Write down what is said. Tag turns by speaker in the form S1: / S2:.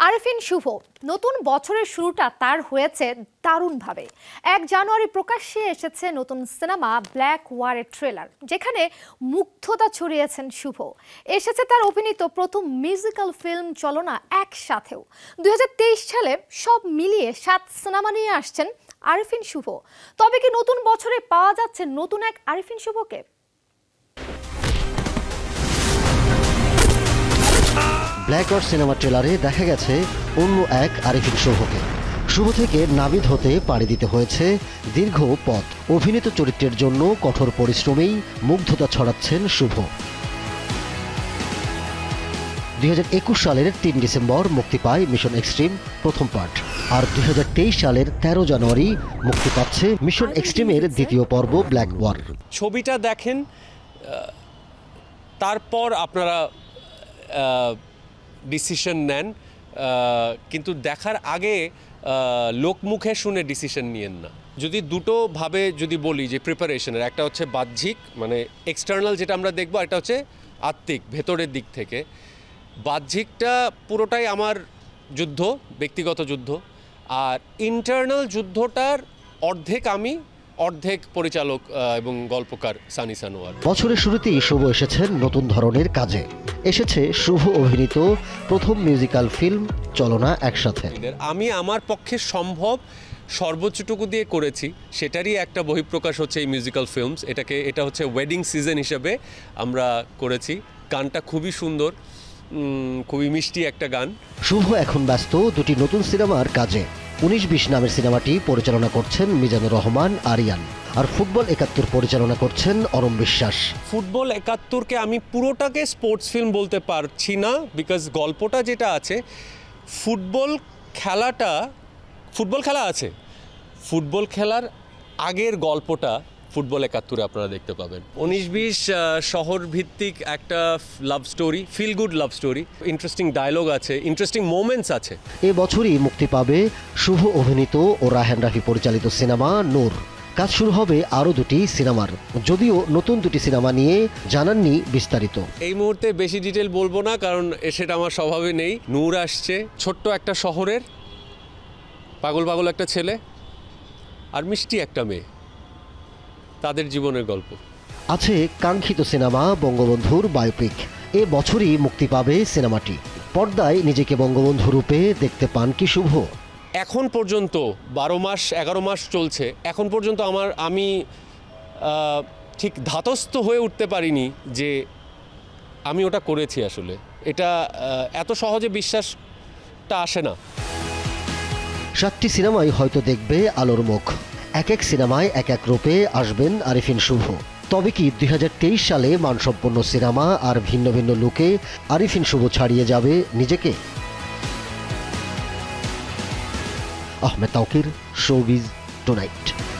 S1: আরিফিন শুভ নতুন বছরের শুরুটা তার হয়েছে দারুণভাবে। 1 জানুয়ারি প্রকাশ্যে এসেছে নতুন সিনেমা ব্ল্যাক ওয়ারের ট্রেলার, যেখানে মুগ্ধতা ছড়িয়েছেন শুভ। এসেছে তার অভিনীত প্রথম মিউজিক্যাল ফিল্ম চলনা একসাথেও। 2023 সালে সব মিলিয়ে 7 সিনেমা নিয়ে আসছেন আরিফিন শুভ। তবে কি নতুন বছরে পাওয়া যাচ্ছে নতুন এক আরিফিন শুভকে?
S2: ব্ল্যাক ওয়ার সিনেমা ট্রেলারে দেখা গেছে অন্য এক আরিফিন শুভকে। শুভ থেকে নাবিদ হতে পাড়ি দিতে হয়েছে দীর্ঘ পথ। অভিনীত চরিত্রের জন্য কঠোর পরিশ্রমেই মুগ্ধতা ছড়াচ্ছেন শুভ। 2021 সালের 3 ডিসেম্বর মুক্তি পায় মিশন এক্সট্রিম প্রথম পার্ট, আর 2023 সালের 13 জানুয়ারি মুক্তি পাচ্ছে মিশন এক্সট্রিমের দ্বিতীয় পর্ব ব্ল্যাক ওয়ার।
S3: ছবিটা দেখেন, তারপর আপনারা ডিসিশন নেন, কিন্তু দেখার আগে লোকমুখে শুনে ডিসিশন নিয়েন না। যদি দুটো ভাবে যদি বলি যে প্রিপারেশনের, একটা হচ্ছে বাহ্যিক মানে এক্সটার্নাল যেটা আমরা দেখবো, একটা হচ্ছে আত্মিক ভেতরের দিক থেকে। বাহ্যিকটা পুরোটাই আমার যুদ্ধ, ব্যক্তিগত যুদ্ধ, আর ইন্টারনাল যুদ্ধটার অর্ধেক আমি, অর্ধেক পরিচালক এবং গল্পকার সানি সানোয়ার।
S2: বছরের শুরুতেই শুভ এসেছেন নতুন ধরনের কাজে। এসেছে শুভ অভিনীত প্রথম মিউজিক্যাল ফিল্ম চলনা একসাথে।
S3: আমি আমার পক্ষে সম্ভব সর্বোচ্চটুকু দিয়ে করেছি, সেটারই একটা বহিঃপ্রকাশ হচ্ছে এই মিউজিক্যাল ফিল্মস। এটা হচ্ছে ওয়েডিং সিজন হিসেবে আমরা করেছি। গানটা খুবই সুন্দর, খুবই মিষ্টি একটা গান।
S2: শুভ এখন ব্যস্ত দুটি নতুন সিনেমার কাজে। 19-20 নামের সিনেমাটি পরিচালনা করছেন মিজানুর রহমান আরিয়ান, আর ফুটবল 71 পরিচালনা করছেন অরম বিশ্বাস।
S3: ফুটবল 71কে আমি পুরোটাকে স্পোর্টস ফিল্ম বলতে পারছি না, বিকজ গল্পটা যেটা আছে, ফুটবল খেলা আছে, ফুটবল খেলার আগের গল্পটা ফুটবল 71-এ আপনারা দেখতে পাবেন। 19-20 শহর ভিত্তিক একটা love story, feel good love story, interesting dialogue আছে, ইন্টারেস্টিং মোমেন্টস আছে।
S2: এ বছরই মুক্তি পাবে শুভ অভিনীত ও রায়হান রাফি পরিচালিত সিনেমা নূর। কাজ শুরু হবে আরও দুটি সিনেমার, যদিও নতুন দুটি সিনেমা নিয়ে জানাননি বিস্তারিত।
S3: এই মুহূর্তে বেশি ডিটেল বলবো না, কারণ সেটা আমার স্বভাবে নেই। নূর আসছে ছোট্ট একটা শহরের, পাগল পাগল একটা ছেলে আর মিষ্টি একটা মেয়ে, তাদের জীবনের গল্প।
S2: আছে কাঙ্ক্ষিত সিনেমা বঙ্গবন্ধুর বায়োপিক। এ বছরই মুক্তি পাবে সিনেমাটি। পর্দায় নিজেকে বঙ্গবন্ধু রূপে দেখতে পান কি শুভ?
S3: এখন পর্যন্ত 12 মাস 11 মাস চলছে, এখন পর্যন্ত আমি ঠিক ধাতস্থ হয়ে উঠতে পারিনি যে আমি ওটা করেছি। আসলে এটা এত সহজে বিশ্বাসটা আসে না।
S2: 7টি সিনেমাই হয়তো দেখবে আলোর মুখ। এক এক সিনেমায় এক এক রূপে আসবেন আরিফিন শুভ। তবে কি 2023 সালে মানসম্পন্ন সিনেমা আর ভিন্ন ভিন্ন লুকে আরিফিন শুভ ছাড়িয়ে যাবে নিজেকে? Ahmed Tawkir, showbiz tonight.